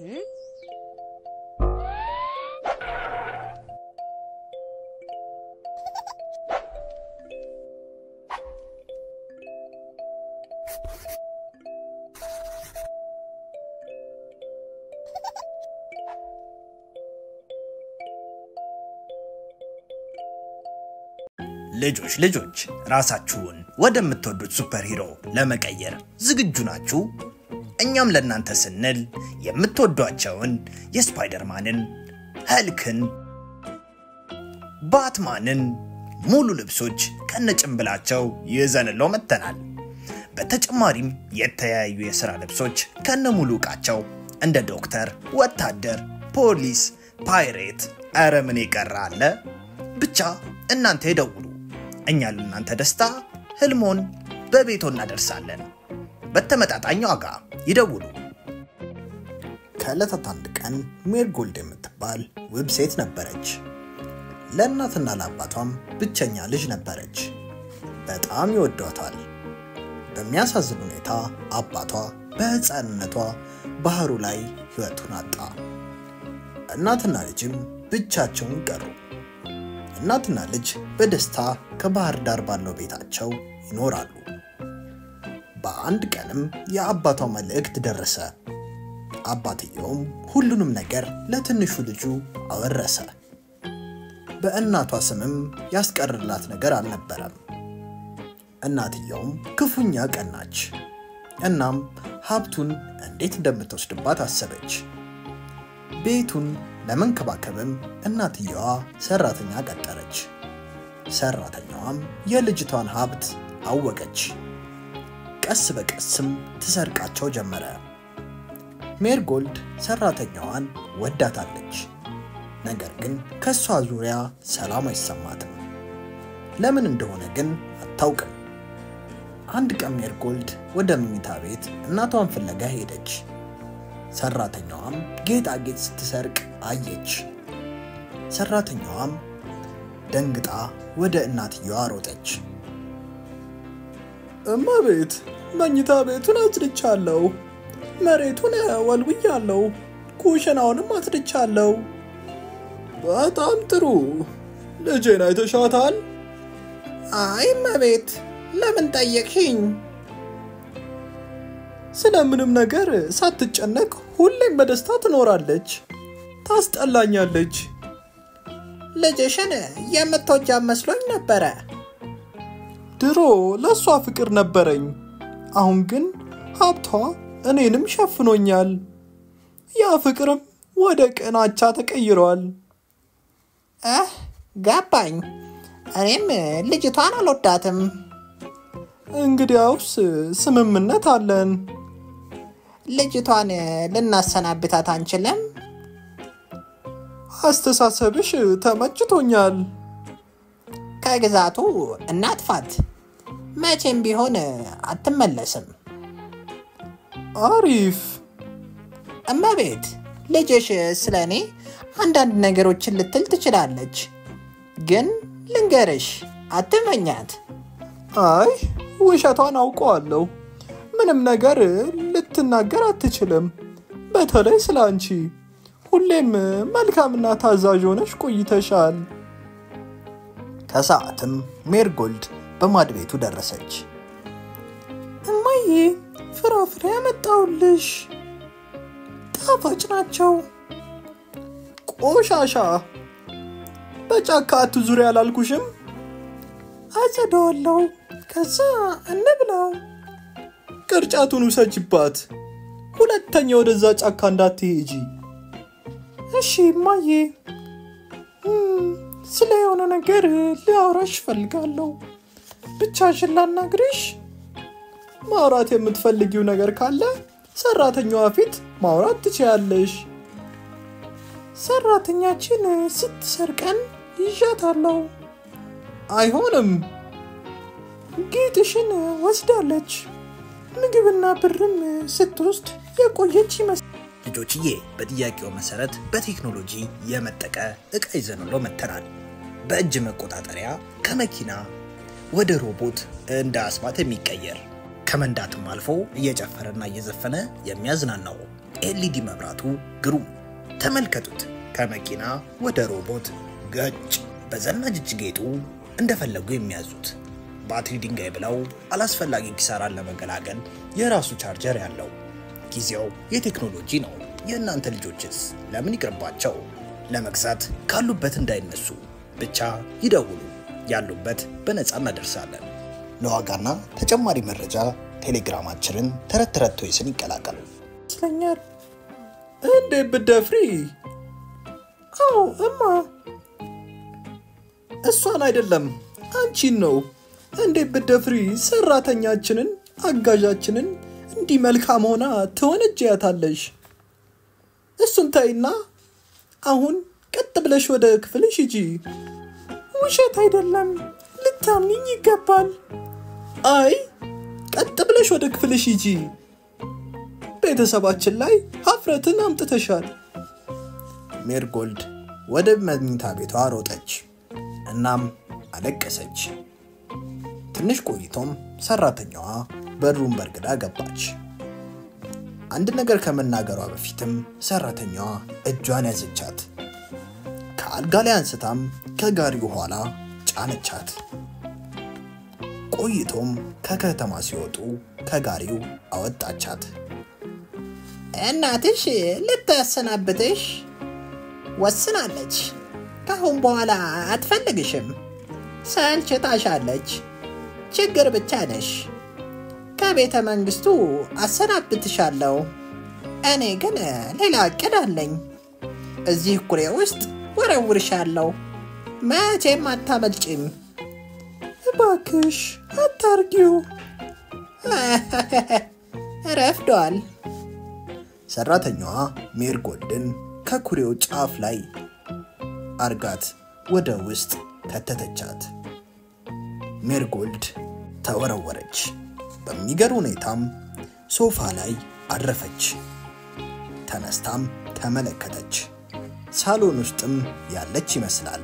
ልጆች ራሳችሁን ወደምትወዱት ሱፐር ሂሮ ለመቀየር ዝግጁ ናችሁ? እኛም ለእናንተ ስንል የምትወዷቸውን የስፓይደርማንን፣ ሀልክን፣ ባትማንን ሙሉ ልብሶች ከነጭምብላቸው ይዘንለው መተናል። በተጨማሪም የተለያዩ የሥራ ልብሶች ከነሙሉ ዕቃቸው እንደ ዶክተር፣ ወታደር፣ ፖሊስ፣ ፓይሬት አረምን ይቀራል። ብቻ እናንተ ይደውሉ። እኛ ለእናንተ ደስታ ህልሞን በቤቶ እናደርሳለን። በተመጣጣኝ ዋጋ ይደውሉ። ከዕለታት አንድ ቀን ሜርጎልድ የምትባል ውብ ሴት ነበረች። ለእናትና ለአባቷም ብቸኛ ልጅ ነበረች። በጣም ይወዷታል። በሚያሳዝን ሁኔታ አባቷ በሕፃንነቷ ባህሩ ላይ ሕይወቱን አጣ። እናትና ልጅም ብቻቸውን ቀሩ። እናትና ልጅ በደስታ ከባህር ዳር ባለው ቤታቸው ይኖራሉ። በአንድ ቀንም የአባቷ መልእክት ደረሰ። አባትየውም ሁሉንም ነገር ለትንሹ ልጁ አወረሰ። በእናቷ ስምም ያስቀርላት ነገር አልነበረም። እናትየውም ክፉኛ ቀናች። እናም ሀብቱን እንዴት እንደምትወስድባት አሰበች። ቤቱን ለመንከባከብም እናትየዋ ሰራተኛ ቀጠረች። ሰራተኛዋም የልጅቷን ሀብት አወቀች። ቀስ በቀስም ትሰርቃቸው ጀመረ። ሜርጎልድ ሰራተኛዋን ወዳታለች። ነገር ግን ከሷ ዙሪያ ሰላም አይሰማትም። ለምን እንደሆነ ግን አታውቅም። አንድ ቀን ሜርጎልድ ወደ መኝታ ቤት እናቷን ፍለጋ ሄደች። ሰራተኛዋም ጌጣጌጥ ስትሰርቅ አየች። ሰራተኛዋም ደንግጣ ወደ እናትየዋ ሮጠች። እማቤት፣ መኝታ ቤቱን አጽድቻለሁ፣ መሬቱን ወልውያለሁ፣ ኩሽናውንም አጽድቻለሁ። በጣም ጥሩ። ልጄን አይተሻታል? አይ እማቤት፣ ለምን ጠየቅሽኝ? ስለምንም ነገር ሳትጨነቅ ሁሌም በደስታ ትኖራለች። ታስጠላኛለች። ልጅሽን የምትወጃት መስሎኝ ነበረ። ድሮ ለሷ ፍቅር ነበረኝ። አሁን ግን ሀብቷ እኔንም ሸፍኖኛል። ያ ፍቅርም ወደ ቅናቻ ተቀይሯል። ገባኝ። እኔም ልጅቷን አልወዳትም። እንግዲያውስ ስምምነት አለን። ልጅቷን ልናሰናብታት አንችልም? አስተሳሰብሽ ተመችቶኛል። ከግዛቱ እናጥፋት። መቼም ቢሆን አትመለስም። አሪፍ። እማቤት፣ ልጅሽ ስለኔ አንዳንድ ነገሮችን ልትል ትችላለች። ግን ልንገርሽ፣ አትመኛት። አይ፣ ውሸቷን አውቀዋለሁ። ምንም ነገር ልትናገር አትችልም። በተለይ ስላንቺ ሁሌም መልካምና ታዛዥ ሆነሽ ቆይተሻል። ከሰዓትም ሜርጎልድ በማድ ቤቱ ደረሰች። እማዬ፣ ፍራፍሬ አመጣሁልሽ። ጣፋጭ ናቸው። ቆሻሻ። በጫካ አትዙሪ አላልኩሽም? አጸደዋለሁ፣ ከዛ እንብላው። ቅርጫቱን ውሰጅባት። ሁለተኛ ወደዛ ጫካ እንዳትሄጂ። እሺ እማዬ። ስለ የሆነ ነገር ሊያወራሽ ፈልጋለሁ። ብቻሽን ላናግርሽ? ማውራት የምትፈልጊው ነገር ካለ ሰራተኛዋ ፊት ማውራት ትችያለሽ። ሰራተኛችን ስትሰርቀን ይዣታለሁ። አይሆንም። ጌጥሽን ወስዳለች። ምግብና ብርም ስትወስድ የቆየች ይመስላል። ልጆችዬ፣ በጥያቄው መሰረት በቴክኖሎጂ የመጠቀ ዕቃ ይዘንለው መተናል። በእጅ መቆጣጠሪያ ከመኪና ወደ ሮቦት እንደ አስማት የሚቀየር ከመንዳትም አልፎ እየጨፈረና እየዘፈነ የሚያዝናናው ኤልኢዲ መብራቱ ግሩም። ተመልከቱት። ከመኪና ወደ ሮቦት ገጭ። በዘናጭ ጌጡ እንደፈለጉ የሚያዙት። ባትሪ ድንጋይ ብለው አላስፈላጊ ኪሳራን ለመገላገል የራሱ ቻርጀር ያለው። ጊዜው የቴክኖሎጂ ነው። የእናንተ ልጆችስ ለምን ይቅርባቸው? ለመግዛት ካሉበት እንዳይነሱ ብቻ ይደውሉ። ያሉበት በነፃ እናደርሳለን። ለዋጋና ተጨማሪ መረጃ ቴሌግራማችንን ተረት ቶይስን ይቀላቀሉ። ስለኛል እንዴ ብደፍሪ? አዎ እማ። እሷን አይደለም አንቺን ነው። እንዴ ብደፍሪ ሰራተኛችንን አጋዣችንን እንዲህ መልካም ሆና ትወነጅያታለሽ? እሱን ታይና አሁን ቀጥ ብለሽ ወደ ክፍልሽ ሂጂ። ውሸት አይደለም፣ ልታምኚኝ ይገባል። አይ ቀጥ ብለሽ ወደ ክፍልሽ ሂጂ። ቤተሰባችን ላይ ሀፍረትን አምጥተሻል። ሜርጎልድ ወደ መኝታ ቤቷ ሮጠች። እናም አለቀሰች። ትንሽ ቆይቶም ሰራተኛዋ በሩን በርግዳ ገባች። አንድ ነገር ከመናገሯ በፊትም ሰራተኛዋ እጇን ያዘቻት። ከአልጋ ላይ አንስታም ከጋሪው ኋላ ጫነቻት። ቆይቶም ከከተማ ሲወጡ ከጋሪው አወጣቻት። እናትሽ ልታሰናብትሽ ወስናለች። ካሁን በኋላ አትፈልግሽም። ሰልችታሻለች። ችግር ብቻ ነሽ። ከቤተ መንግስቱ አሰናብትሻለሁ። እኔ ግን ሌላ እቅድ አለኝ። እዚህ ኩሬ ውስጥ ወረውርሻለሁ። መቼም አታመልጭም። እባክሽ አታርጊው። ረፍዷል። ሰራተኛዋ ሜርጎልድን ከኩሬው ጫፍ ላይ አርጋት ወደ ውስጥ ከተተቻት። ሜርጎልድ ተወረወረች። በሚገርም ሁኔታም ሶፋ ላይ አረፈች። ተነስታም ተመለከተች። ሳሎን ውስጥም ያለች ይመስላል።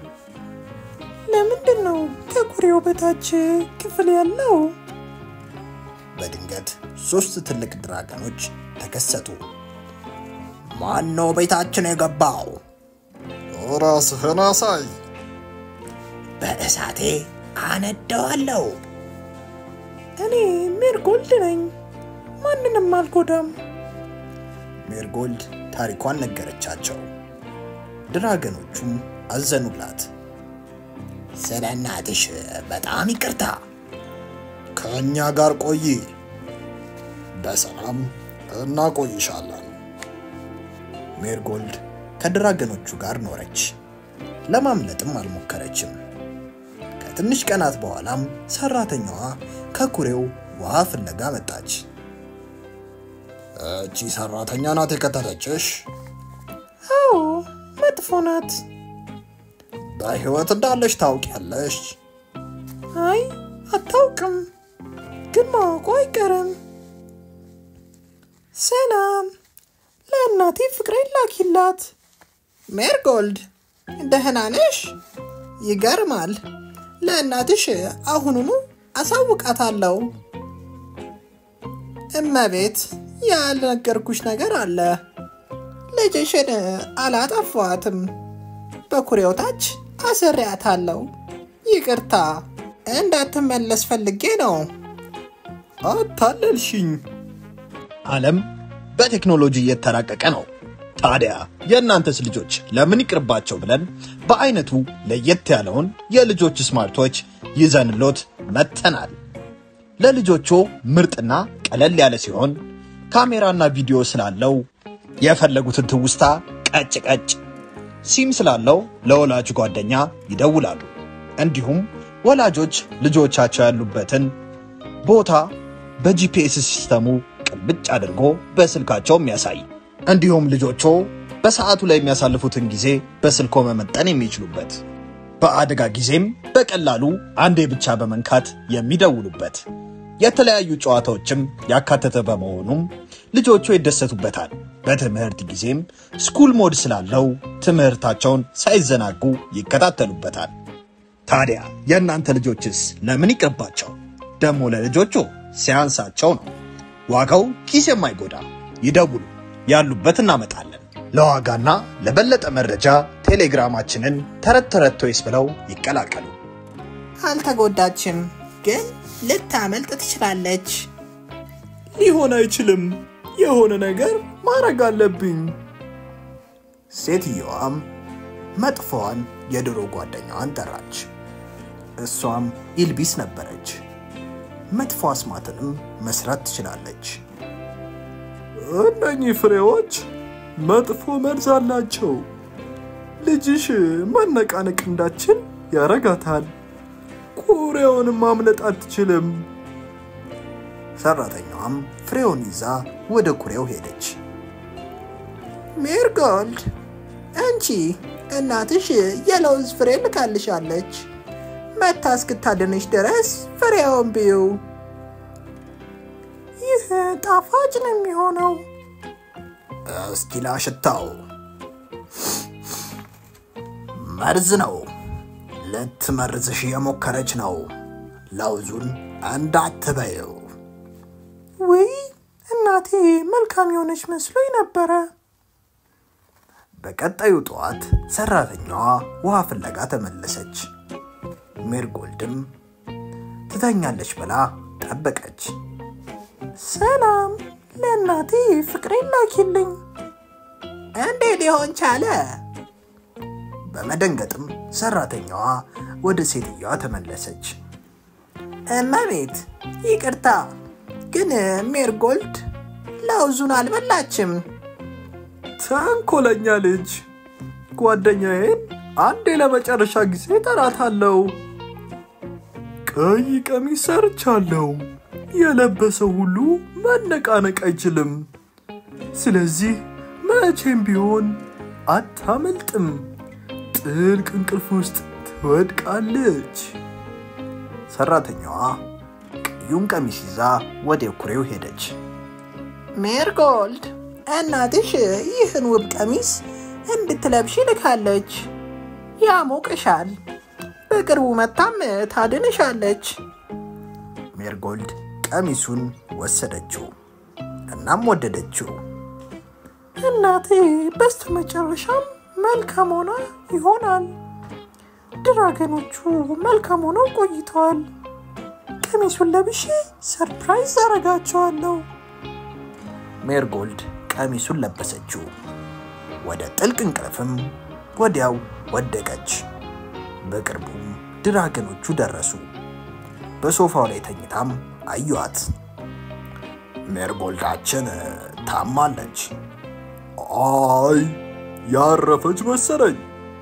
ለምንድነው ከኩሬው በታች ክፍል ያለው? በድንገት 3 ትልቅ ድራገኖች ተከሰቱ። ማን ነው ቤታችን የገባው? ራስህን አሳይ። በእሳቴ አነደዋለሁ። እኔ ሜርጎልድ ነኝ። ማንንም አልጎዳም። ሜርጎልድ ታሪኳን ነገረቻቸው። ድራገኖቹም አዘኑላት። ስለ እናትሽ በጣም ይቅርታ። ከእኛ ጋር ቆይ፣ በሰላም እናቆይሻለን። ሜርጎልድ ከድራገኖቹ ጋር ኖረች። ለማምለጥም አልሞከረችም። ከትንሽ ቀናት በኋላም ሰራተኛዋ ከኩሬው ውሃ ፍለጋ መጣች። እቺ ሰራተኛ ናት የከተተችሽ? አዎ፣ መጥፎ ናት። በህይወት እንዳለሽ ታውቂያለሽ? አይ አታውቅም፣ ግን ማወቁ አይቀርም። ሰላም፣ ለእናቴ ፍቅሬን ላኪላት። ሜርጎልድ ደህና ነሽ? ይገርማል። ለእናትሽ አሁኑኑ አሳውቃታለሁ። እመቤት፣ ያልነገርኩሽ ነገር አለ። ልጅሽን አላጠፋዋትም። በኩሬው ታች አስሬያታለሁ። ይቅርታ፣ እንዳትመለስ ፈልጌ ነው። አታለልሽኝ። ዓለም በቴክኖሎጂ እየተራቀቀ ነው። ታዲያ የእናንተስ ልጆች ለምን ይቅርባቸው ብለን በአይነቱ ለየት ያለውን የልጆች ስማርቶች ይዘንሎት መጥተናል። ለልጆቹ ምርጥና ቀለል ያለ ሲሆን ካሜራና ቪዲዮ ስላለው የፈለጉትን ትውስታ ቀጭ ሲም ስላለው ለወላጅ ጓደኛ ይደውላሉ። እንዲሁም ወላጆች ልጆቻቸው ያሉበትን ቦታ በጂፒኤስ ሲስተሙ ቅልብጭ አድርጎ በስልካቸው የሚያሳይ፣ እንዲሁም ልጆቹ በሰዓቱ ላይ የሚያሳልፉትን ጊዜ በስልኮ መመጠን የሚችሉበት፣ በአደጋ ጊዜም በቀላሉ አንዴ ብቻ በመንካት የሚደውሉበት፣ የተለያዩ ጨዋታዎችም ያካተተ በመሆኑም ልጆቹ ይደሰቱበታል። በትምህርት ጊዜም ስኩል ሞድ ስላለው ትምህርታቸውን ሳይዘናጉ ይከታተሉበታል። ታዲያ የእናንተ ልጆችስ ለምን ይቅርባቸው? ደሞ ለልጆቹ ሲያንሳቸው ነው። ዋጋው ኪስ የማይጎዳ ይደውሉ፣ ያሉበት እናመጣለን። ለዋጋና ለበለጠ መረጃ ቴሌግራማችንን ተረት ተረት ቶይስ ብለው ይቀላቀሉ። አልተጎዳችም፣ ግን ልታመልጥ ትችላለች። ሊሆን አይችልም። የሆነ ነገር ማድረግ አለብኝ። ሴትየዋም መጥፎዋን የድሮ ጓደኛዋን ጠራች። እሷም ኢልቢስ ነበረች። መጥፎ አስማትንም መስራት ትችላለች። እነኚህ ፍሬዎች መጥፎ መርዝ አላቸው። ልጅሽ መነቃነቅ እንዳትችል ያረጋታል። ኩሬውንም ማምለጥ አትችልም። ሰራተኛዋም ፍሬውን ይዛ ወደ ኩሬው ሄደች። ሜሪጎልድ፣ አንቺ እናትሽ የለውዝ ፍሬ ልካልሻለች። መታ እስክታድንሽ ድረስ ፍሬውን ብዩ። ይህ ጣፋጭ ነው የሚሆነው። እስኪ ላሽታው። መርዝ ነው። ልትመርዝሽ የሞከረች ነው። ለውዙን እንዳትበይው። ውይ እናቴ መልካም የሆነች መስሎኝ ነበረ። በቀጣዩ ጠዋት ሰራተኛዋ ውሃ ፍለጋ ተመለሰች። ሜሪጎልድም ትተኛለች ብላ ጠበቀች። ሰላም፣ ለእናቴ ፍቅሬን ላኪልኝ። እንዴት ሊሆን ቻለ? በመደንገጥም ሰራተኛዋ ወደ ሴትየዋ ተመለሰች። እመቤት፣ ይቅርታ፣ ግን ሜሪጎልድ ለውዙን አልበላችም። ተንኮለኛ ልጅ። ጓደኛዬን አንዴ ለመጨረሻ ጊዜ ጠራታለሁ። ቀይ ቀሚስ ሰርቻለሁ። የለበሰው ሁሉ መነቃነቅ አይችልም። ስለዚህ መቼም ቢሆን አታመልጥም። ጥልቅ እንቅልፍ ውስጥ ትወድቃለች። ሰራተኛዋ ቀዩን ቀሚስ ይዛ ወደ ኩሬው ሄደች። ሜሪጎልድ፣ እናትሽ ይህን ውብ ቀሚስ እንድትለብሽ ልካለች። ያሞቅሻል። በቅርቡ መታም ታድንሻለች። ሜሪጎልድ ቀሚሱን ወሰደችው፣ እናም ወደደችው። እናቴ በስተመጨረሻም መልካም ሆና ይሆናል። ድራገኖቹ መልካም ሆነው ቆይተዋል። ቀሚሱን ለብሼ ሰርፕራይዝ አረጋቸዋለሁ። ሜሪጎልድ ቀሚሱን ለበሰችው። ወደ ጥልቅ እንቅልፍም ወዲያው ወደቀች። በቅርቡም ድራገኖቹ ደረሱ። በሶፋው ላይ ተኝታም አዩአት። ሜሪጎልዳችን ታማለች። አይ ያረፈች መሰለኝ።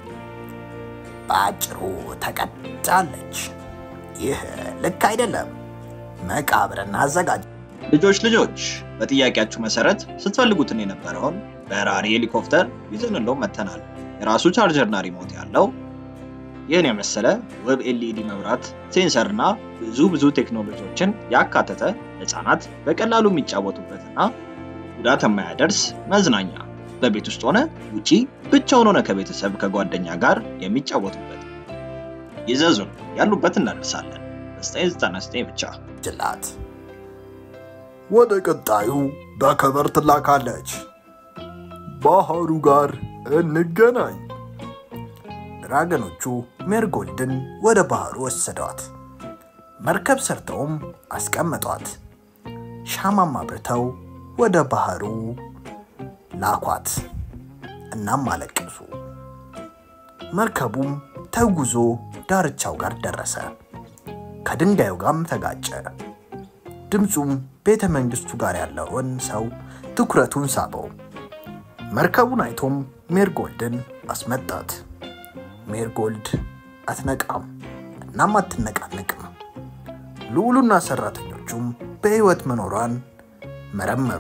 በአጭሩ ተቀጣለች። ይህ ልክ አይደለም። መቃብርና አዘጋጅ። ልጆች በጥያቄያችሁ መሰረት ስትፈልጉትን የነበረውን በራሪ ሄሊኮፕተር ይዘንሎ መተናል። የራሱ ቻርጀርና ሪሞት ያለው ይህን የመሰለ ዌብ ኤልኢዲ መብራት፣ ሴንሰርና ብዙ ቴክኖሎጂዎችን ያካተተ ህፃናት በቀላሉ የሚጫወቱበትና ጉዳት የማያደርስ መዝናኛ፣ በቤት ውስጥ ሆነ ውጪ ብቻውን ሆነ ከቤተሰብ ከጓደኛ ጋር የሚጫወቱበት። ይዘዙን፣ ያሉበት እናደርሳለን። በ999 ብቻ። ጅላት ወደ ቀጣዩ በከበር ትላካለች። ባህሩ ጋር እንገናኝ። ድራገኖቹ ሜሪጎልድን ወደ ባህሩ ወሰዷት። መርከብ ሰርተውም አስቀመጧት። ሻማም አብርተው ወደ ባህሩ ላኳት። እናም አለቀሱ። መርከቡም ተጉዞ ዳርቻው ጋር ደረሰ። ከድንጋዩ ጋርም ተጋጨ። ድምፁም ቤተ መንግስቱ ጋር ያለውን ሰው ትኩረቱን ሳበው። መርከቡን አይቶም ሜሪጎልድን አስመጣት። ሜሪጎልድ አትነቃም፣ እናም አትነቃነቅም። ልዑሉና ሰራተኞቹም በህይወት መኖሯን መረመሩ።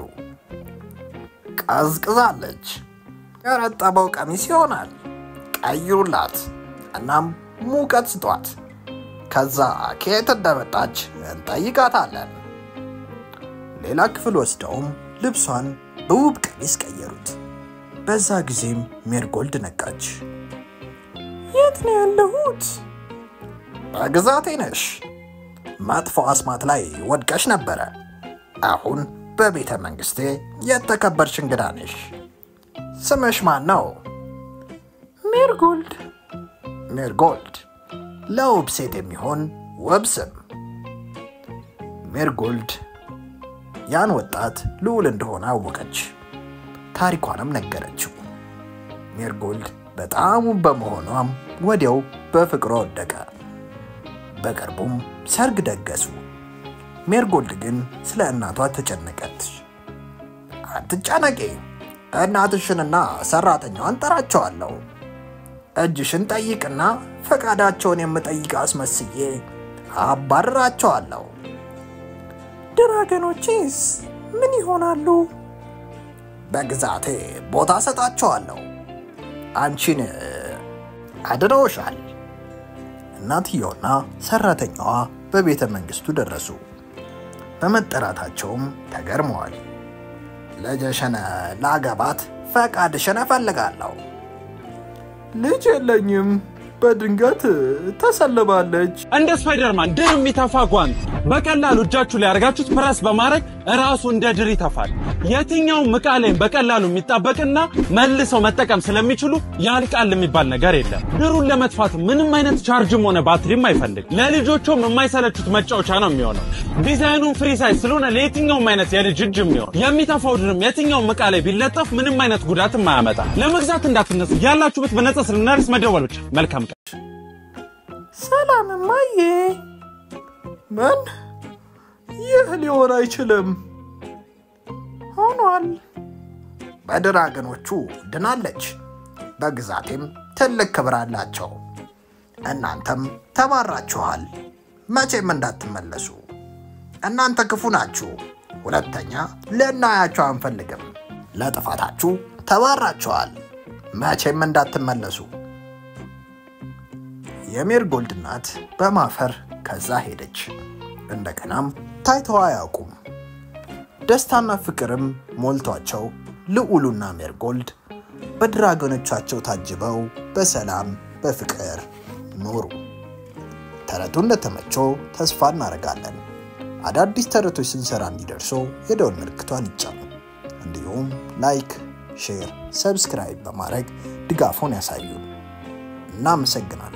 ቀዝቅዛለች። የረጠበው ቀሚስ ይሆናል። ቀይሩላት፣ እናም ሙቀት ስጧት። ከዛ ከየት እንደመጣች እንጠይቃታለን። ሌላ ክፍል ወስደውም ልብሷን በውብ ቀሚስ ቀየሩት። በዛ ጊዜም ሜሪጎልድ ነቃች። የት ነው ያለሁት? በግዛቴ ነሽ። መጥፎ አስማት ላይ ወድቀሽ ነበረ። አሁን በቤተ መንግስቴ የተከበርሽ እንግዳ ነሽ። ስምሽ ማን ነው? ሜርጎልድ። ሜርጎልድ ለውብ ሴት የሚሆን ውብ ስም። ሜርጎልድ ያን ወጣት ልዑል እንደሆነ አወቀች። ታሪኳንም ነገረችው። ሜርጎልድ በጣም በመሆኗም ወዲያው በፍቅሯ ወደቀ። በቅርቡም ሰርግ ደገሱ። ሜርጎልድ ግን ስለ እናቷ ተጨነቀች። አትጨነቂ፣ እናትሽንና ሰራተኛዋን ጠራቸዋለሁ። እጅሽን ጠይቅና ፈቃዳቸውን የምጠይቅ አስመስዬ አባርራቸዋለሁ። ድራገኖችስ ምን ይሆናሉ? በግዛቴ ቦታ ሰጣቸዋለሁ። አንቺን አድነውሻል። እናትየውና ሰራተኛዋ በቤተ መንግስቱ ደረሱ። በመጠራታቸውም ተገርመዋል። ልጅሽን ላገባት ፈቃድሽን እፈልጋለሁ። ልጅ የለኝም፣ በድንገት ተሰልባለች። እንደ ስፓይደርማን ድር የሚተፋ ጓንት በቀላሉ እጃችሁ ላይ አርጋችሁት ፕረስ በማድረግ ራሱ እንደ ድር ይተፋል። የትኛው መቃለኝ በቀላሉ የሚጣበቅና መልሰው መጠቀም ስለሚችሉ ያልቃል የሚባል ነገር የለም። ድሩን ለመጥፋት ምንም አይነት ቻርጅም ሆነ ባትሪም አይፈልግ። ለልጆቹም የማይሰለቹት መጫወቻ ነው የሚሆነው። ዲዛይኑን ፍሪ ሳይዝ ስለሆነ ለየትኛውም አይነት የልጅ እጅ የሚሆን የሚተፋው ድርም የትኛው መቃለኝ ቢለጠፍ ምንም አይነት ጉዳት ማያመጣ። ለመግዛት እንዳትነሱ፣ ያላችሁበት በነጻ ስለናርስ መደወሎች። መልካም ቀን። ሰላም ማዬ። ምን? ይህ ሊሆን አይችልም። ሆኗል። በድራገኖቹ ድናለች። በግዛቴም ትልቅ ክብር አላቸው። እናንተም ተባራችኋል። መቼም እንዳትመለሱ። እናንተ ክፉ ናችሁ። ሁለተኛ ልናያችሁ አንፈልግም። ለጥፋታችሁ ተባራችኋል። መቼም እንዳትመለሱ። የሜርጎልድ እናት በማፈር ከዛ ሄደች። እንደገናም ታይተው አያውቁም። ደስታና ፍቅርም ሞልቷቸው ልዑሉና ሜርጎልድ በድራገኖቻቸው ታጅበው በሰላም በፍቅር ኖሩ። ተረቱ እንደተመቸው ተስፋ እናደርጋለን። አዳዲስ ተረቶች ስንሰራ እንዲደርሱ የደወል ምልክቷን ይጫኑ። እንዲሁም ላይክ፣ ሼር፣ ሰብስክራይብ በማድረግ ድጋፎን ያሳዩን። እናመሰግናለን።